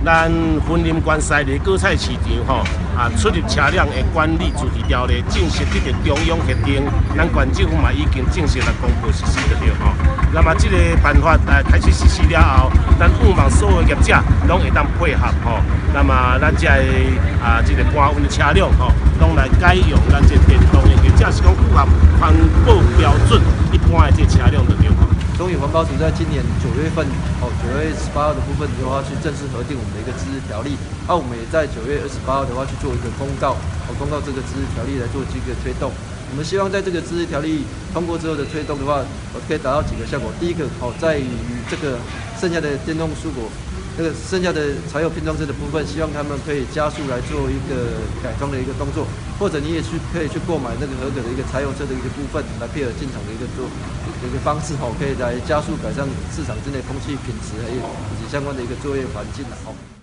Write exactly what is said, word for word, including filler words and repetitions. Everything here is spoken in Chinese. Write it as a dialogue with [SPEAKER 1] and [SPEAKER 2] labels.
[SPEAKER 1] 咱云林县西里果菜市场吼啊，出入车辆的管理自治条例正式得到中央核定，咱县政府嘛已经正式来公布实施得了吼。那么这个办法呃开始实施了后，咱希望所有业者拢会当配合吼。那么咱这啊这个搬运的车辆吼，拢来改用咱这电动的，或者是讲符合环保标准一般的这车辆就对吼。
[SPEAKER 2] 中宇环保署在今年九月份，哦，九月十八号的部分的话，去正式核定我们的一个自治条例。那、啊、我们也在九月二十八号的话去做一个公告，哦，公告这个自治条例来做这个推动。我们希望在这个自治条例通过之后的推动的话，我可以达到几个效果。第一个，哦，在于这个剩下的电动蔬果。那个剩下的柴油拼装车的部分，希望他们可以加速来做一个改装的一个动作，或者你也去可以去购买那个合格的一个柴油车的一个部分，来配合进场的一个做一个方式，吼，可以来加速改善市场之内空气品质还有以及相关的一个作业环境，吼。